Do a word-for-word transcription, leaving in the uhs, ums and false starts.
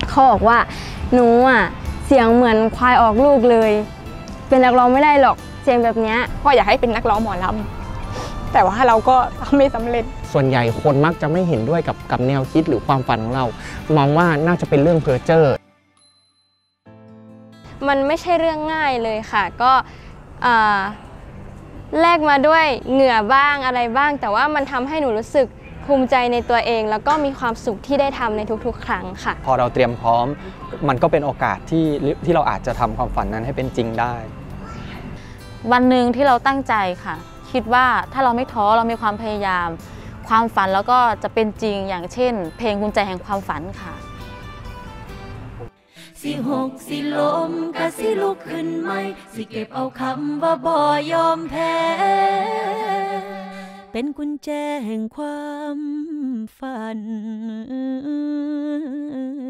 เขาบอกว่าหนูอ่ะเสียงเหมือนควายออกลูกเลยเป็นนักร้องไม่ได้หรอกเสียงแบบนี้พ่ออยากให้เป็นนักร้องหมอลำแต่ว่าเราก็ไม่สำเร็จส่วนใหญ่คนมักจะไม่เห็นด้วยกับกับแนวคิดหรือความฝันของเรามองว่าน่าจะเป็นเรื่องเพ้อเจ้อมันไม่ใช่เรื่องง่ายเลยค่ะก็แลกมาด้วยเหงื่อบ้างอะไรบ้างแต่ว่ามันทำให้หนูรู้สึกภูมิใจในตัวเองแล้วก็มีความสุขที่ได้ทำในทุกๆครั้งค่ะพอเราเตรียมพร้อมมันก็เป็นโอกาสที่ที่เราอาจจะทำความฝันนั้นให้เป็นจริงได้วันหนึ่งที่เราตั้งใจค่ะคิดว่าถ้าเราไม่ท้อเรามีความพยายามความฝันแล้วก็จะเป็นจริงอย่างเช่นเพลงกุญแจแห่งความฝันค่ะสิหกสิล้มกะสิลุกขึ้นใหม่สิเก็บเอาคำว่าบ่ยอมแพ้เป็นกุญแจแห่งความฝัน